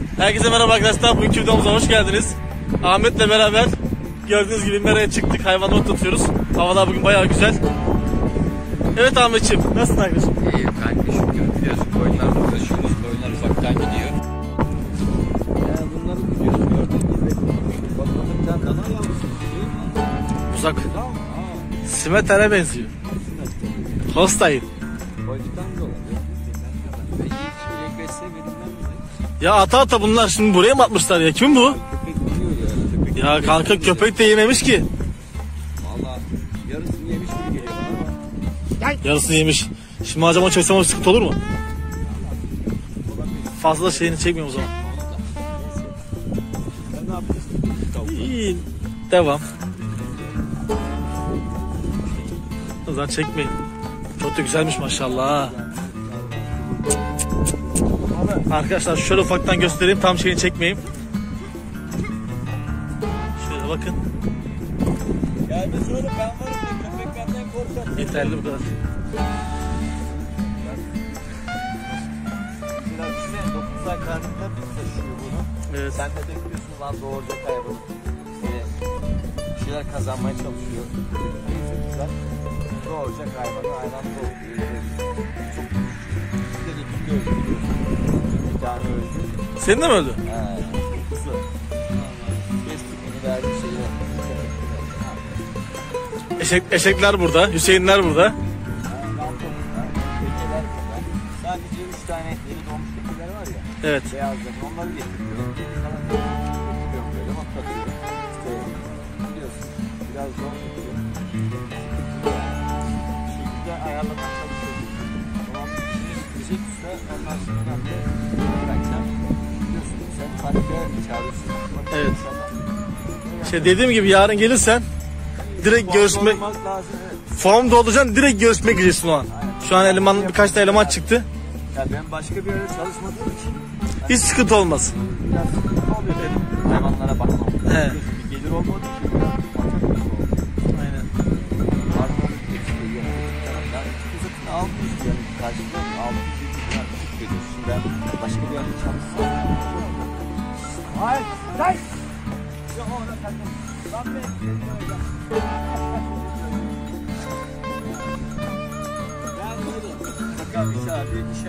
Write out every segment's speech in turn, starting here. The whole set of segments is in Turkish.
Herkese merhaba arkadaşlar. Bugünkü videomuza hoş geldiniz. Ahmet'le beraber gördüğünüz gibi meraya çıktık. Hayvanları tutuyoruz. Havalar bugün bayağı güzel. Evet Ahmetciğim, nasılsın arkadaşım? İyiyim kanka, şükür. Biliyorsun koyunlarla uğraşıyoruz. Koyunlar ufaktan gidiyor. Bunları gidiyoruz. Gördüğünüz gibi. Bakalım can dana yavrusu. Uzak. Simetere benziyor. Hostayım. Koyundan da olabilir. Ve hiç beslemedim ben. Ya ata bunlar şimdi buraya mı atmışlar ya? Kim bu? Köpek yiyor ya. Köpek Ya kanka köpek de yememiş ki. valla yarısını yemiş gibi geliyor bana ama. Yarısını yemiş. Şimdi acaba çeksem sıkıntı olur mu? Fazla da şeyini çekmiyorum o zaman. Sen ne yapıyorsun? İyi. Devam. O zaman çekmeyin. Çok da güzelmiş maşallah. Arkadaşlar şöyle ufaktan göstereyim. Tam şeyini çekmeyeyim. Şöyle bakın. Gelmez oğlum, ben varım ya. Köpek benden korkar. Yeterli bu kadar. Biraz düşünsene, 9 ay karnında biz taşıyor bunu. Evet. Sen de bekliyorsun lan doğuracak hayvan. Bir şeyler kazanmaya çalışıyor. Neyse güzel. Doğuracak hayvanı hayvan doğuruyor. Çok bir de tutuyoruz biliyorsun. Bir tane öldü. Senin de mi öldü? Kızı. Kestik onu, verdi şeyi. Eşekler burada. Hüseyinler burada. Sadece 3 tane yeni doğmuş keçiler var ya. Evet. Beyazlar. Onları getiriyorum. Getiriyorum böyle hoplatıyor. İşte biliyorsun biraz zor tutuyor. Bu şekilde ayarlamaya çalışıyorum. Tamam. Gidecekse ondan sonra ben de bırakacağım. Biliyorsun sen parka çağırıyorsun. Evet. İşte dediğim gibi yarın gelirsen direkt görüşme form dolduracaksın, direkt görüşmek gideceksin o an. Şu an eleman birkaç da eleman çıktı. Ya ben başka bir yerde çalışmadığım için Hiç sıkıntı olmaz. biraz sıkıntı oluyor benim hayvanlara bakmam. He. Bir gelir olmadığı için biraz Aynen. pardon geçiyor. Yani kızıkını 600 lira karşılığında 600 lira veriyorsun. Şimdi ben başka bir yerde çalışsam. Hayır. Hayır. Ya orada takım. Lan ben bakalım işte abi işe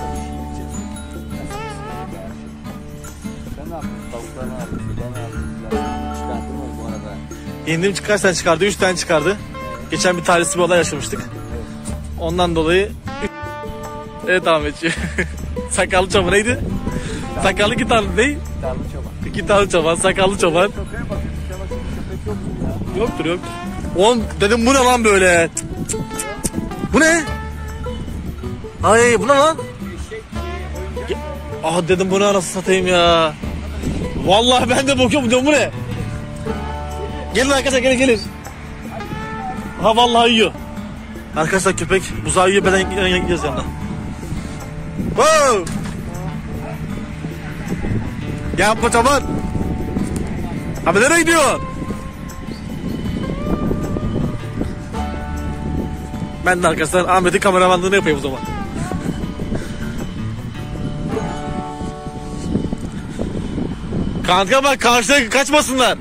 sen ne yaptın? Tavuklar ne yaptın? Ne yaptın? Çıkardın mı bu arada? Yendiğim kaç tane çıkardı? 3 tane çıkardı. Geçen bir talihsiz bir olay yaşamıştık. Ondan dolayı... Evet Ahmetciğim. Sakallı çoban neydi? Sakallı iki tane ney? Tarlı çoban. 2 tane çoban, sakallı çoban. Köpeğe bakıyorsun. Köpek yok mu ya? Yoktur yoktur. Oğlum dedim bu ne lan böyle? Bu ne? Ay bu ne lan? Ah dedim bu ne anasını satayım ya. Vallahi ben de bakıyorum diyorum bu ne? Gelin arkadaşlar gelin. Ha vallahi yiyor. Arkadaşlar köpek buzağı yiyor, beden gideceğiz yanına. Wow! Yapma çoban. Abi nereye gidiyor? Ben de arkadaşlar Ahmet'in kameramanlığını yapayım o zaman. Kanka bak karşıya kaçmasınlar.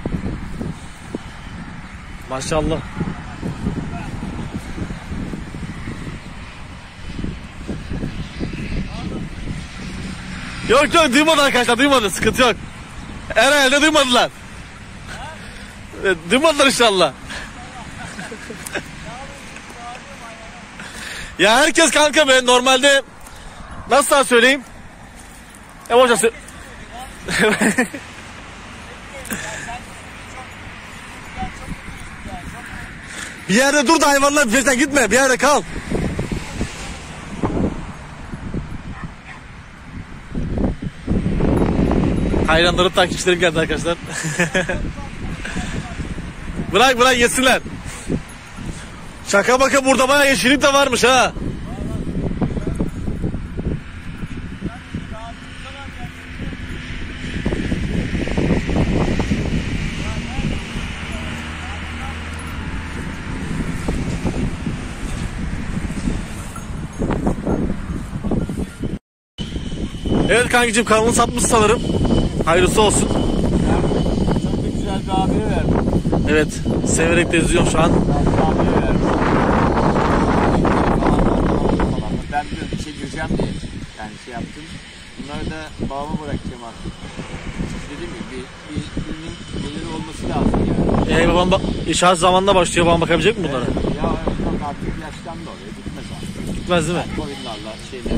Maşallah. Yok duymadı arkadaşlar, duymadı, sıkıntı yok. Herhalde duymadılar. Duymadılar inşallah. Ya herkes kanka be normalde nasıl söyleyeyim? Hocam bir yerde dur da hayvanlar peşinden gitme, bir yerde kal. Hayranlarım, takipçilerim geldi arkadaşlar. Bırak yesinler. Şaka baka burada bayağı yeşillik de varmış ha. Evet kankacığım, kanalını satmış sanırım. Hayırlısı olsun. Çok da güzel bir abiye verdim. Evet, severek de izliyorum şu an. Abiye verdim. Ben biliyorum işe gireceğim diye yani şey yaptım. Bunları da babama bırakacağım artık. Dediğim gibi bir geliri olması lazım yani. Babam inşaat zamanında başlıyor, babam bakabilecek mi bunlara? Evet, ya evet, yok artık yaşlandı oraya, gitmez artık. Gitmez değil mi? Yani koyunlarla şeyler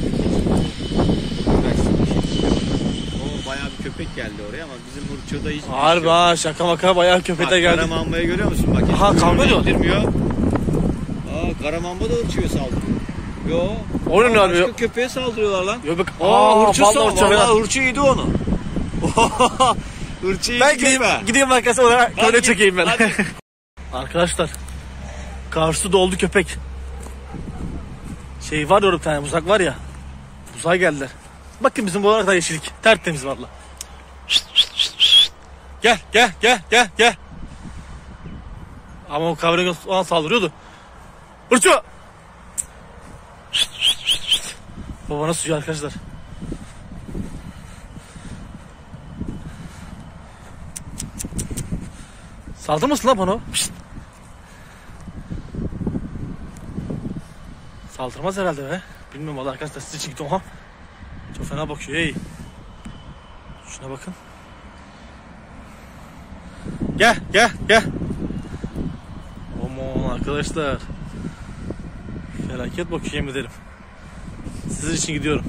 o bayağı bir köpek geldi oraya ama bizim Hurço'da hiç Harbi ha, şaka maka bayağı köpete geldi. Karamamba'yı görüyor musun? Bak, Aha, kavga ediyor. indirmiyor. Karamamba da Hurço'ya saldırıyor. Yo. Oynuyor Başka abi. köpeğe saldırıyorlar lan. Yo bak. Hurço Hurço. Vallahi Hurço yedi onu. Hurço yedi. Ben gideyim arkadaşlar, olarak böyle çekeyim ben. Hadi. Arkadaşlar, karşısı doldu köpek. Şey var ya, bir tane uzak var ya. Uzağa geldiler. Bakın bizim bu arada yeşillik. Tertemiz valla. Gel. Ama o kavramı ona saldırıyordu. Hırço! Baba nasıl suyu arkadaşlar? Saldırmasın lan bana. Saldırmaz herhalde be. Bilmiyorum valla arkadaşlar, siz için gittim. Aha. Çok fena bakıyor. Hey. Şuna bakın. Gel. Aman arkadaşlar. Felaket bakıyor, yemin ederim. Sizin için gidiyorum.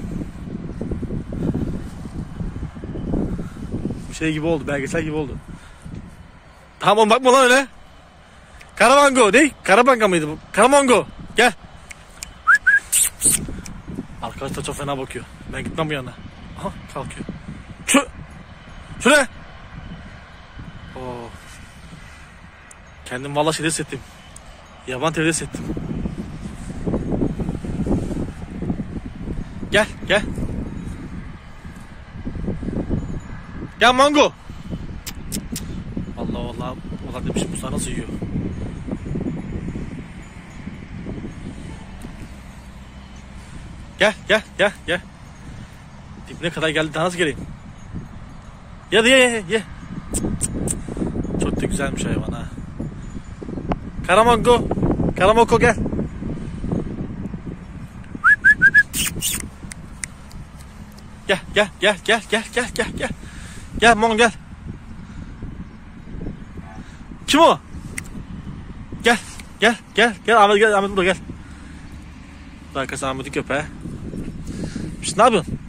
Bir şey gibi oldu, belgesel gibi oldu. Tamam, bakma lan öyle. Karamango değil. Karabanga mıydı bu? Karamango. Gel. Arkadaşlar çok fena bakıyor. Ben gitmem bu yana. Aha, kalkıyor. Şu ne? Oo. Kendim vallahi şeyde hissettim. Yaban TV'de hissettim. Gel. Gel Mango. Vallahi uzak demişim, bu sana nasıl yiyor? Gel. Dibine kadar geldi, daha nasıl geleyim? Ye. Çok da güzelmiş hayvan ha. Karamango gel. Gel. Gel Mon gel. Kim o? Gel. Ahmet burada gel. Arkası Ahmet'in köpeği. Ne yapıyorsun?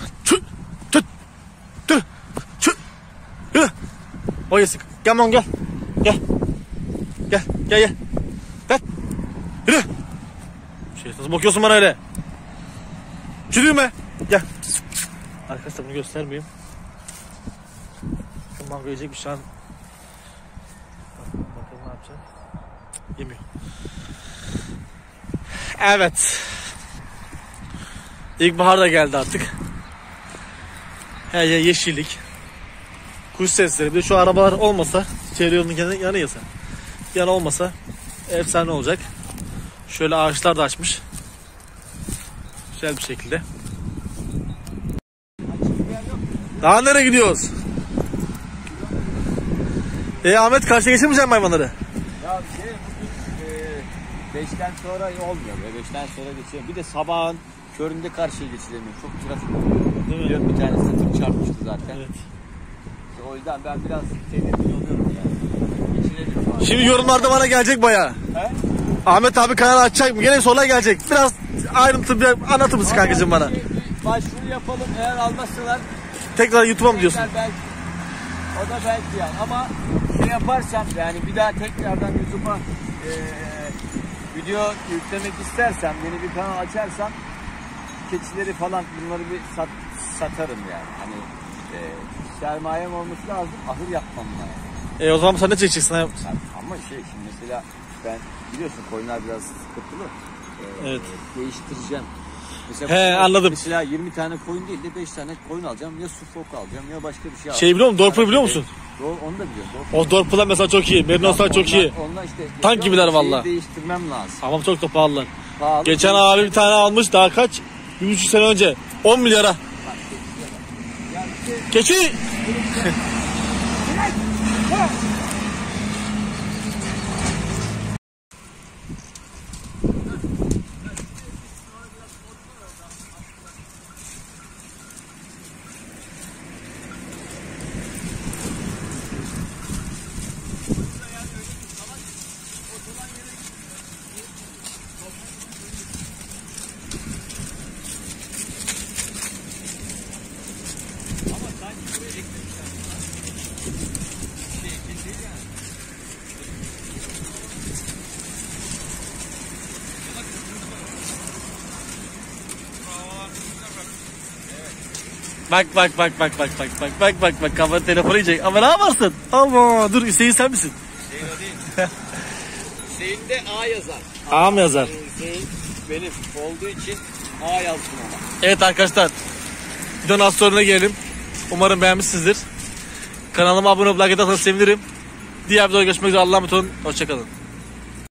O yesin. Gel Mon gel. Gel. Gel. Yürü. Nasıl bakıyorsun bana öyle? Çürüme. Gel. Arkadaşlar bunu göstermeyeyim. Şu mango yiyecek bir şey an. Bakalım ne yapacak. Yemiyor. Evet. İlkbahar da geldi artık. Her yer yeşillik. Kuş sesleri. Bir de şu arabalar olmasa, çevre yolunun yanı yasa. Yan olmasa efsane olacak. Şöyle ağaçlar da açmış. Güzel bir şekilde. Daha nereye gidiyoruz? Ahmet, karşıya geçirmeyeceğim hayvanları. Ya bugün 5'ten sonra olmuyor. 5'ten sonra geçiyor. Bir de sabahın köründe karşıya geçilemiyor. Çok trafik oluyor. Değil mi? Bir tanesi tır çarpmıştı zaten. Evet. İşte o yüzden ben biraz tedirgin oluyorum yani. Geçirelim. Şimdi yorumlarda bana gelecek bayağı. He? Ahmet abi kanalı açacak mı? Gene sorular gelecek. Biraz ayrıntı bir anlatır mısın kankacığım bana? Başvuru yapalım. Eğer almazsalar Tekrar YouTube'a mı diyorsun? belki, o da belki yani. Ama şey yaparsam yani bir daha tekrardan YouTube'a video yüklemek istersem, yeni bir kanal açarsam keçileri falan bunları bir satarım yani. Hani sermayem olması lazım. Ahır yapmam lazım. O zaman sen ne çekeceksin? Ama şimdi mesela ben biliyorsun koyunlar biraz sıkıntılı. Evet. Değiştireceğim. Mesela Anladım. Mesela 20 tane koyun değil de 5 tane koyun alacağım. Ya Suffolk alacağım ya başka bir şey alacağım. Şey biliyor musun? Dorp'u biliyor musun? Onu da biliyorum. O Dorp'lar mesela çok iyi. Merinoslar çok iyi. Onlar işte Tank gibiler valla. Değiştirmem lazım. Ama çok da pahalılar. Pahalı. Geçen abi bir tane almış, daha kaç? 1,5 sene önce. 10 milyara. Keçi. Bak kafanı telefonu yiyecek ama ne yaparsın? Ama dur Hüseyin sen misin? Hüseyin o değil. Hüseyin'de A yazar. A mı yazar? Hüseyin benim olduğu için A yazdım ama. Evet arkadaşlar. Videonun az sonuna gelelim. Umarım beğenmişsinizdir. Kanalıma abone olup like atarsanız sevinirim. Diğer videoda görüşmek üzere. Allah'a emanet olun. Hoşçakalın.